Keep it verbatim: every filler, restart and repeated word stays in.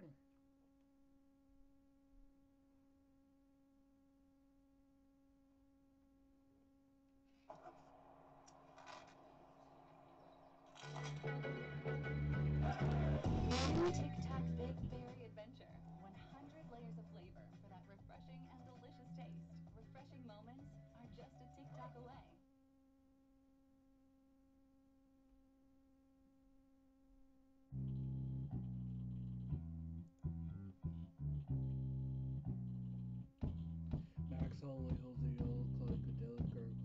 Tic Tac Big Berry Adventure. one hundred layers of flavor for that refreshing and delicious taste. Refreshing moments are just a tic tac away. Max only holds a yellow cloak, a delicate